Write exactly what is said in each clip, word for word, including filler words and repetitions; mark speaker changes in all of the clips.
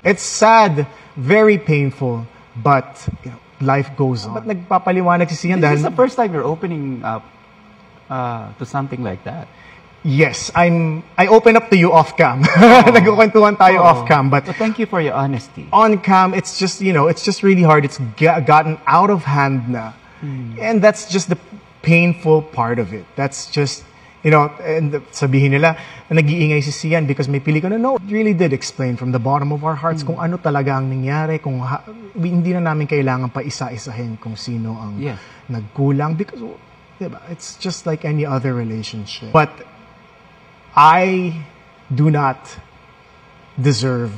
Speaker 1: It's sad, very painful, but you know, life goes on. Ba't nagpapaliwanag si Sian?
Speaker 2: This is the first time you're opening up uh, to something like that.
Speaker 1: Yes, I'm. I open up to you off cam.
Speaker 2: Oh.
Speaker 1: Nagkukwentuhan tayo
Speaker 2: Oh.
Speaker 1: off cam, but
Speaker 2: But thank you for your honesty.
Speaker 1: on cam, it's just you know, it's just really hard. It's g- gotten out of hand na, and that's just the painful part of it. That's just you know, and sabihin nila na nag-iingay si Sian because may pelikula. No, it really did explain from the bottom of our hearts kung ano talaga ang nangyari, kung ha- hindi na namin kailangan pa isa-isahin kung sino ang
Speaker 2: Yes.
Speaker 1: nagkulang because diba, it's just like any other relationship. But I do not deserve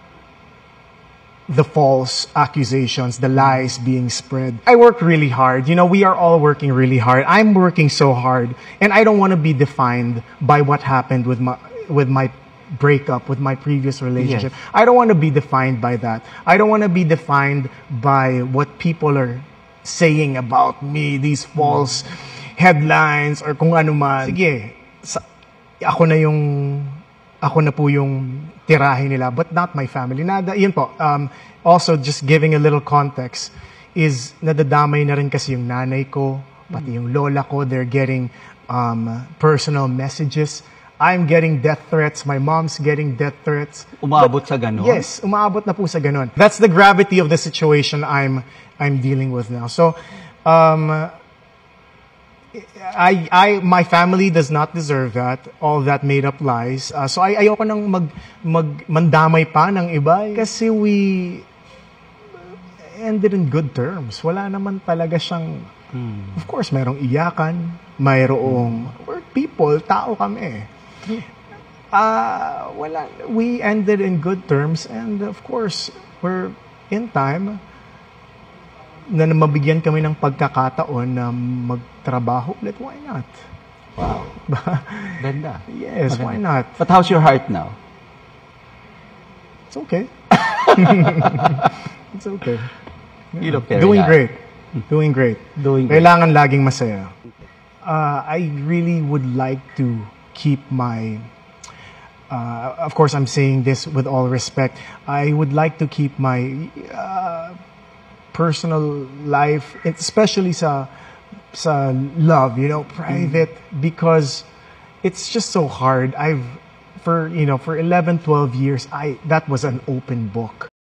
Speaker 1: the false accusations, the lies being spread. I work really hard. You know, we are all working really hard. I'm working so hard, and I don't want to be defined by what happened with my with my breakup, with my previous relationship.
Speaker 2: Yes.
Speaker 1: I don't want to be defined by that. I don't want to be defined by what people are saying about me, these false headlines or kung ano man. Sige, sa, ako na yung ako na po yung tirahin nila, but not my family. Nada, yun po. Um, also, just giving a little context, is nadadamay na rin kasi yung nanay ko, pati yung lola ko, they're getting um, personal messages. I'm getting death threats. My mom's getting death threats.
Speaker 2: Umabot sa ganon?
Speaker 1: Yes, umaabot na po sa ganon. That's the gravity of the situation I'm I'm dealing with now. So, um, I, I, my family does not deserve that. All that made up lies. Uh, so, ay, ayoko nang mag, mag, mandamay pa ng iba. Kasi we ended in good terms. Wala naman talaga siyang,
Speaker 2: Hmm.
Speaker 1: of course, mayroong iyakan, mayroong, we're people, tao kami. Uh, wala, we ended in good terms, and of course, we're in time na mabigyan kami ng pagkakataon na magtrabaho ulit. Why not?
Speaker 2: Wow. Ganda.
Speaker 1: Yes,
Speaker 2: Maganda.
Speaker 1: why not?
Speaker 2: But how's your heart now?
Speaker 1: It's okay. It's okay.
Speaker 2: You look very
Speaker 1: Doing
Speaker 2: happy.
Speaker 1: great. Doing great.
Speaker 2: Doing great.
Speaker 1: Kailangan laging masaya. Uh, I really would like to keep my, uh, of course I'm saying this with all respect, I would like to keep my uh, personal life, especially sa, sa love, you know, private, because it's just so hard. I've, for, you know, for eleven, twelve years, I, that was an open book.